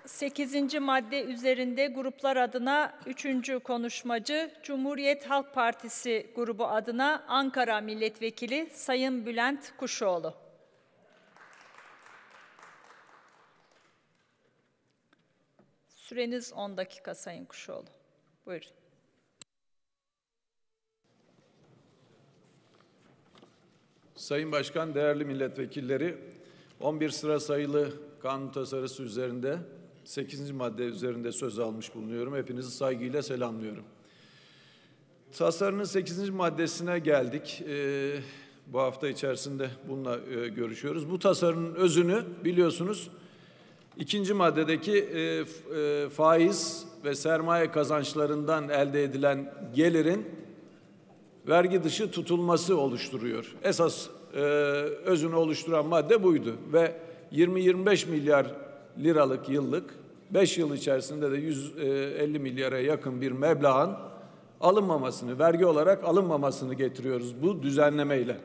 8. madde üzerinde gruplar adına 3. konuşmacı, Cumhuriyet Halk Partisi grubu adına Ankara Milletvekili Sayın Bülent Kuşoğlu. Süreniz 10 dakika Sayın Kuşoğlu. Buyurun. Sayın Başkan, değerli milletvekilleri, 11 sıra sayılı kanun tasarısı üzerinde 8. madde üzerinde söz almış bulunuyorum. Hepinizi saygıyla selamlıyorum. Tasarının 8. maddesine geldik. Bu hafta içerisinde bununla görüşüyoruz. Bu tasarının özünü biliyorsunuz 2. maddedeki faiz ve sermaye kazançlarından elde edilen gelirin vergi dışı tutulması oluşturuyor. Esas özünü oluşturan madde buydu ve 20-25 milyar liralık yıllık, 5 yıl içerisinde de 150 milyara yakın bir meblağın alınmamasını, vergi olarak alınmamasını getiriyoruz bu düzenlemeyle.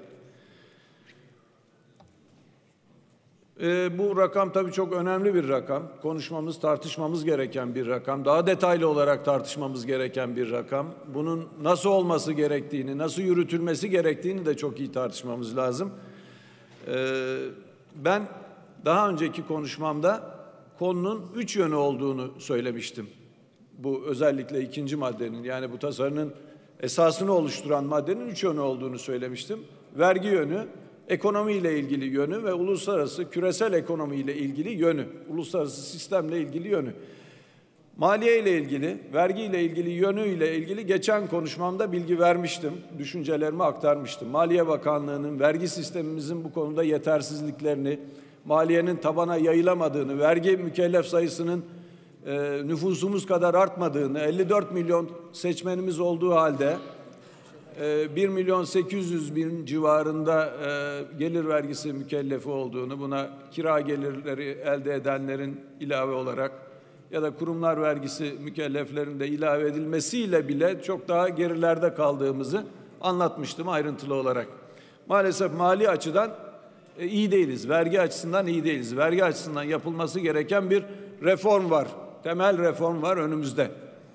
Bu rakam tabii çok önemli bir rakam. Konuşmamız, tartışmamız gereken bir rakam. Daha detaylı olarak tartışmamız gereken bir rakam. Bunun nasıl olması gerektiğini, nasıl yürütülmesi gerektiğini de çok iyi tartışmamız lazım. Ben daha önceki konuşmamda konunun 3 yönü olduğunu söylemiştim. Bu özellikle 2. maddenin, yani bu tasarının esasını oluşturan maddenin 3 yönü olduğunu söylemiştim. Vergi yönü, ekonomiyle ilgili yönü ve uluslararası küresel ekonomiyle ilgili yönü, uluslararası sistemle ilgili yönü. Maliye ile ilgili, vergi ile ilgili yönüyle ilgili geçen konuşmamda bilgi vermiştim, düşüncelerimi aktarmıştım. Maliye Bakanlığı'nın vergi sistemimizin bu konuda yetersizliklerini, maliyenin tabana yayılamadığını, vergi mükellef sayısının nüfusumuz kadar artmadığını, 54 milyon seçmenimiz olduğu halde 1.800.000 civarında gelir vergisi mükellefi olduğunu, buna kira gelirleri elde edenlerin ilave olarak ya da kurumlar vergisi mükelleflerin de ilave edilmesiyle bile çok daha gerilerde kaldığımızı anlatmıştım ayrıntılı olarak. Maalesef mali açıdan iyi değiliz, vergi açısından iyi değiliz. Vergi açısından yapılması gereken bir reform var, temel reform var önümüzde.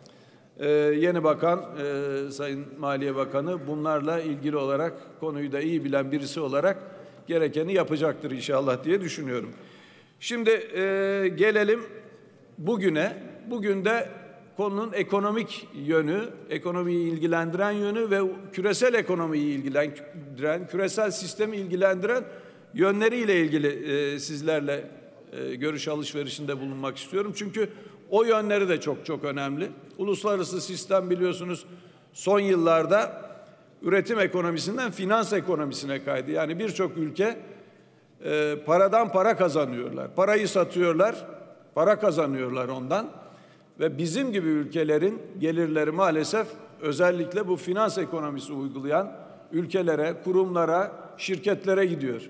Yeni bakan, Sayın Maliye Bakanı bunlarla ilgili olarak konuyu da iyi bilen birisi olarak gerekeni yapacaktır inşallah diye düşünüyorum. Şimdi gelelim bugüne. Bugün de konunun ekonomik yönü, ekonomiyi ilgilendiren yönü ve küresel ekonomiyi ilgilendiren, küresel sistemi ilgilendiren yönleriyle ilgili sizlerle görüş alışverişinde bulunmak istiyorum. Çünkü o yönleri de çok önemli. Uluslararası sistem biliyorsunuz son yıllarda üretim ekonomisinden finans ekonomisine kaydı. Yani birçok ülke paradan para kazanıyorlar. Parayı satıyorlar, para kazanıyorlar ondan. Ve bizim gibi ülkelerin gelirleri maalesef özellikle bu finans ekonomisi uygulayan ülkelere, kurumlara, şirketlere gidiyor.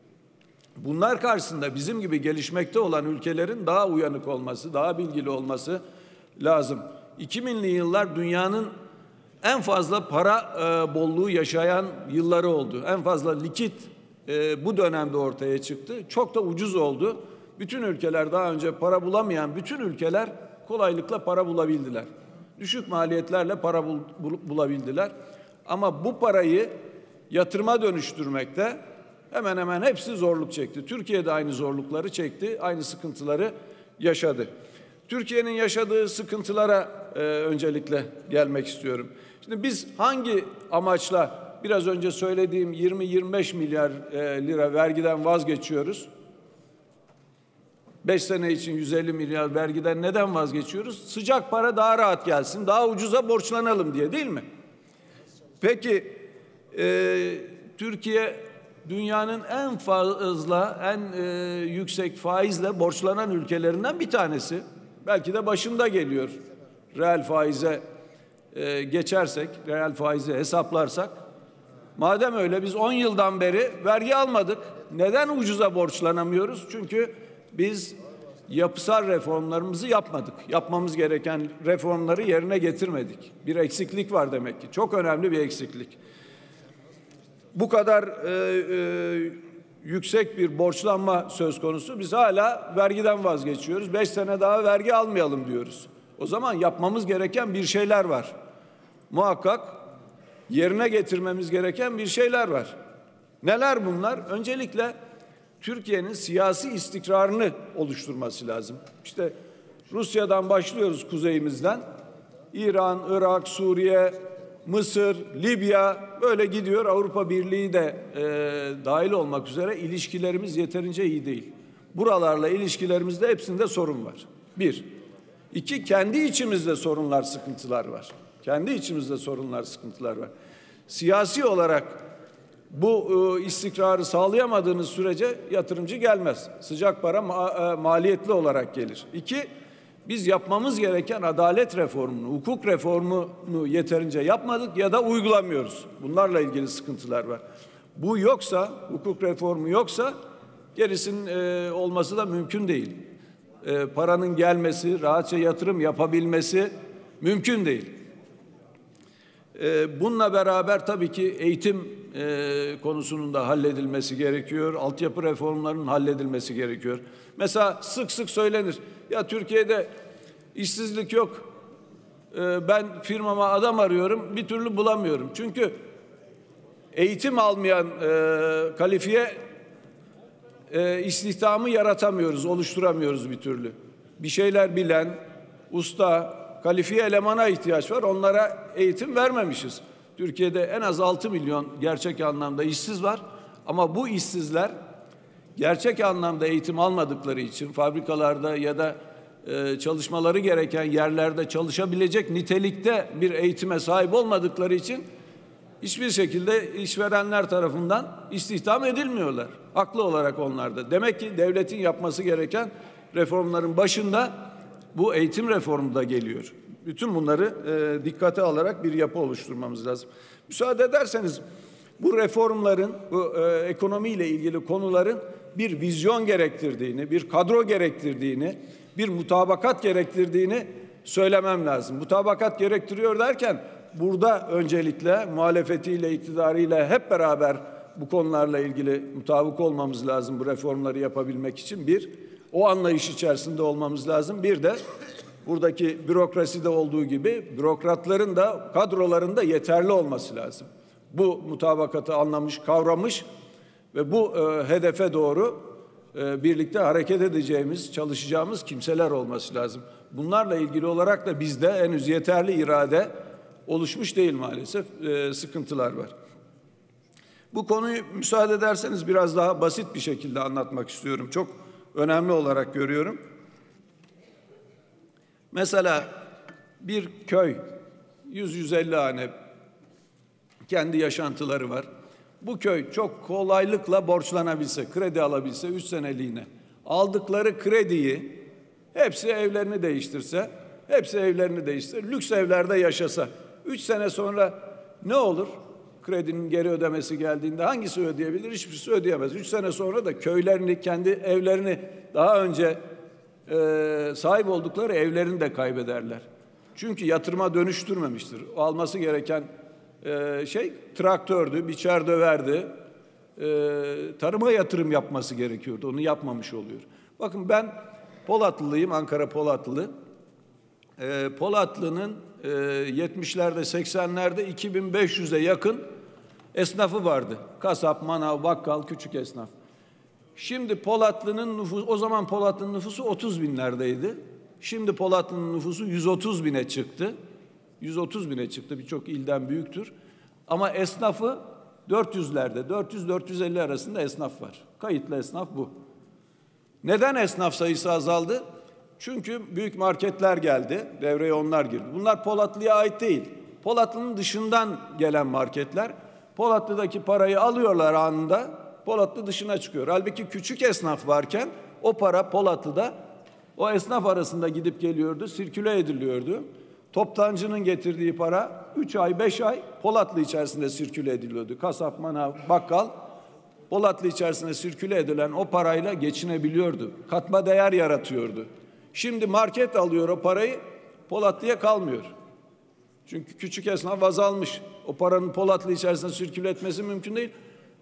Bunlar karşısında bizim gibi gelişmekte olan ülkelerin daha uyanık olması, daha bilgili olması lazım. 2000'li yıllar dünyanın en fazla para bolluğu yaşayan yılları oldu. En fazla likit bu dönemde ortaya çıktı. Çok da ucuz oldu. Bütün ülkeler, daha önce para bulamayan bütün ülkeler kolaylıkla para bulabildiler. Düşük maliyetlerle para bulabildiler. Ama bu parayı yatırıma dönüştürmekte hemen hemen hepsi zorluk çekti. Türkiye de aynı zorlukları çekti, aynı sıkıntıları yaşadı. Türkiye'nin yaşadığı sıkıntılara öncelikle gelmek istiyorum. Şimdi biz hangi amaçla biraz önce söylediğim 20-25 milyar lira vergiden vazgeçiyoruz? 5 sene için 150 milyar vergiden neden vazgeçiyoruz? Sıcak para daha rahat gelsin, daha ucuza borçlanalım diye, değil mi? Peki Türkiye dünyanın en fazla, en yüksek faizle borçlanan ülkelerinden bir tanesi. Belki de başında geliyor. Reel faize geçersek, reel faizi hesaplarsak. Madem öyle biz 10 yıldan beri vergi almadık. Neden ucuza borçlanamıyoruz? Çünkü biz yapısal reformlarımızı yapmadık. Yapmamız gereken reformları yerine getirmedik. Bir eksiklik var demek ki. Çok önemli bir eksiklik. Bu kadar yüksek bir borçlanma söz konusu. Biz hala vergiden vazgeçiyoruz. 5 sene daha vergi almayalım diyoruz. O zaman yapmamız gereken bir şeyler var. Muhakkak yerine getirmemiz gereken bir şeyler var. Neler bunlar? Öncelikle Türkiye'nin siyasi istikrarını oluşturması lazım. İşte Rusya'dan başlıyoruz, kuzeyimizden. İran, Irak, Suriye, Mısır, Libya, böyle gidiyor. Avrupa Birliği de dahil olmak üzere ilişkilerimiz yeterince iyi değil. Buralarla ilişkilerimizde hepsinde sorun var. Bir. İki, kendi içimizde sorunlar, sıkıntılar var. Kendi içimizde sorunlar, sıkıntılar var. Siyasi olarak bu istikrarı sağlayamadığınız sürece yatırımcı gelmez. Sıcak para maliyetli olarak gelir. İki, biz yapmamız gereken adalet reformunu, hukuk reformunu yeterince yapmadık ya da uygulamıyoruz. Bunlarla ilgili sıkıntılar var. Bu yoksa, hukuk reformu yoksa gerisinin olması da mümkün değil. Paranın gelmesi, rahatça yatırım yapabilmesi mümkün değil. Bununla beraber tabii ki eğitim konusunun da halledilmesi gerekiyor. Altyapı reformlarının halledilmesi gerekiyor. Mesela sık sık söylenir. Ya Türkiye'de işsizlik yok. Ben firmama adam arıyorum, bir türlü bulamıyorum. Çünkü eğitim almayan kalifiye istihdamı yaratamıyoruz, oluşturamıyoruz bir türlü. Bir şeyler bilen, usta, kalifiye elemana ihtiyaç var. Onlara eğitim vermemişiz. Türkiye'de en az 6 milyon gerçek anlamda işsiz var. Ama bu işsizler gerçek anlamda eğitim almadıkları için fabrikalarda ya da çalışmaları gereken yerlerde çalışabilecek nitelikte bir eğitime sahip olmadıkları için hiçbir şekilde işverenler tarafından istihdam edilmiyorlar. Haklı olarak onlar da. Demek ki devletin yapması gereken reformların başında bu eğitim reformu da geliyor. Bütün bunları dikkate alarak bir yapı oluşturmamız lazım. Müsaade ederseniz bu reformların, bu ekonomiyle ilgili konuların bir vizyon gerektirdiğini, bir kadro gerektirdiğini, bir mutabakat gerektirdiğini söylemem lazım. Mutabakat gerektiriyor derken burada öncelikle muhalefetiyle, iktidarıyla hep beraber bu konularla ilgili mutabık olmamız lazım bu reformları yapabilmek için. Bir, o anlayış içerisinde olmamız lazım. Bir de buradaki bürokraside olduğu gibi bürokratların da kadroların da yeterli olması lazım. Bu mutabakatı anlamış, kavramış ve bu hedefe doğru birlikte hareket edeceğimiz, çalışacağımız kimseler olması lazım. Bunlarla ilgili olarak da bizde henüz yeterli irade oluşmuş değil maalesef. Sıkıntılar var. Bu konuyu müsaade ederseniz biraz daha basit bir şekilde anlatmak istiyorum. Çok önemli olarak görüyorum. Mesela bir köy, 100-150 hane kendi yaşantıları var. Bu köy çok kolaylıkla borçlanabilse, kredi alabilse 3 seneliğine, aldıkları krediyi hepsi evlerini değiştirse, lüks evlerde yaşasa, 3 sene sonra ne olur? Kredinin geri ödemesi geldiğinde hangisi ödeyebilir? Hiçbirisi ödeyemez. 3 sene sonra da köylerini, kendi evlerini, daha önce sahip oldukları evlerini de kaybederler. Çünkü yatırıma dönüştürmemiştir. Alması gereken traktördü, biçer döverdi. Tarıma yatırım yapması gerekiyordu. Onu yapmamış oluyor. Bakın ben Polatlılıyım, Ankara Polatlı. Polatlı'nın 70'lerde, 80'lerde 2500'e yakın esnafı vardı. Kasap, manav, bakkal, küçük esnaf. Şimdi Polatlı'nın nüfusu, o zaman Polatlı'nın nüfusu 30 binlerdeydi. Şimdi Polatlı'nın nüfusu 130 bine çıktı. 130 bine çıktı, birçok ilden büyüktür. Ama esnafı 400'lerde, 400-450 arasında esnaf var. Kayıtlı esnaf bu. Neden esnaf sayısı azaldı? Çünkü büyük marketler geldi, devreye onlar girdi. Bunlar Polatlı'ya ait değil. Polatlı'nın dışından gelen marketler. Polatlı'daki parayı alıyorlar anında, Polatlı dışına çıkıyor. Halbuki küçük esnaf varken o para Polatlı'da o esnaf arasında gidip geliyordu, sirküle ediliyordu. Toptancının getirdiği para 3 ay, 5 ay Polatlı içerisinde sirküle ediliyordu. Kasap, manav, bakkal Polatlı içerisinde sirküle edilen o parayla geçinebiliyordu. Katma değer yaratıyordu. Şimdi market alıyor o parayı, Polatlı'ya kalmıyor. Çünkü küçük esnaf azalmış. O paranın Polatlı içerisinde sirküle etmesi mümkün değil.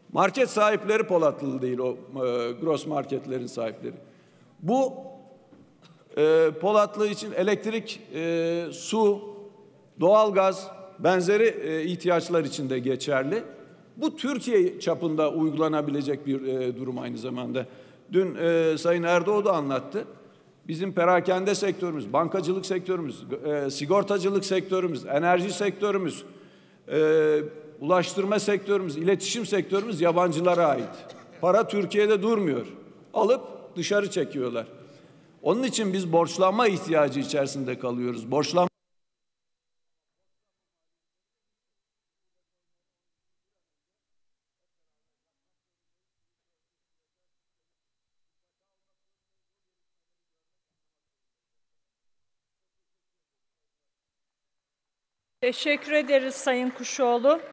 Market sahipleri Polatlılı değil, o gross marketlerin sahipleri. Bu Polatlı için elektrik, su, doğalgaz benzeri ihtiyaçlar için de geçerli. Bu Türkiye çapında uygulanabilecek bir durum aynı zamanda. Dün Sayın Erdoğan da anlattı. Bizim perakende sektörümüz, bankacılık sektörümüz, sigortacılık sektörümüz, enerji sektörümüz, ulaştırma sektörümüz, iletişim sektörümüz yabancılara ait. Para Türkiye'de durmuyor. Alıp dışarı çekiyorlar. Onun için biz borçlanma ihtiyacı içerisinde kalıyoruz. Borçlanma Teşekkür ederiz Sayın Kuşoğlu.